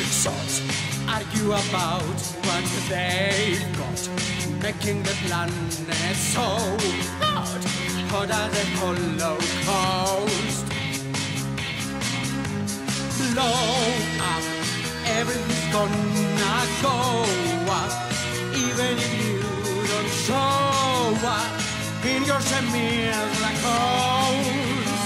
Sots argue about what they've got, making the planet so hot, hot as a holocaust. Blow up, everything's gonna go up, even if you don't show up in your semi-black holes.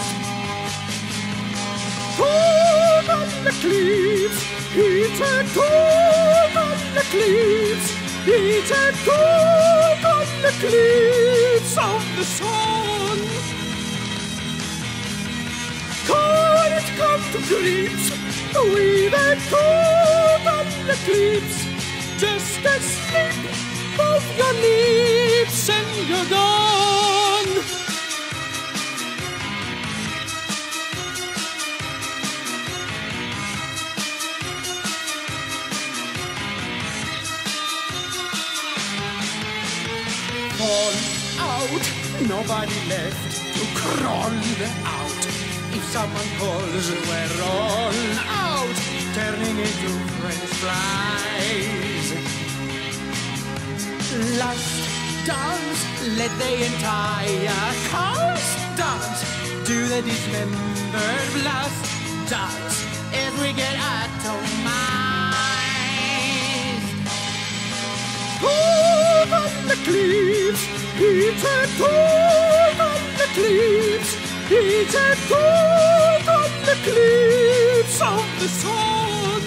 Cold on the cliffs, it's a cold on the cliffs, it's a cold on the cliffs of the sun. Can't come to grips with a cold on the cliffs, just a slip of your lips and you're gone. Fall out, nobody left to crawl out. If someone calls, we're all out, turning into French fries. Last dance, let the entire cast dance, do the dismembered blast dance as we get atomized. Cold on the cliffs, it's a cold on the cliffs, it's a cold on the cliffs of the sun.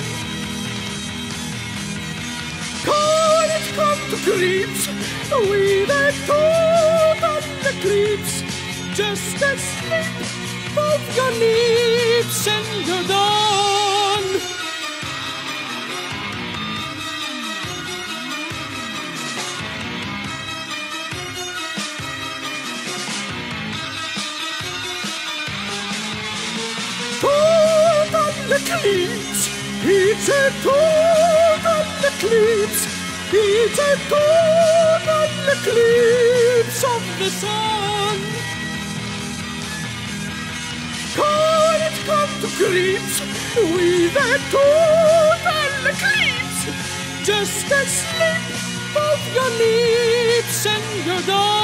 Can't come to grips with a cold on the cliffs, just a slip of your lips and you're done. Cold on the cliffs, it's a cold on the cliffs, it's a cold on the cliffs of the sun. Can't come to grips with a cold on the cliffs, just a slip of your lips and you're gone.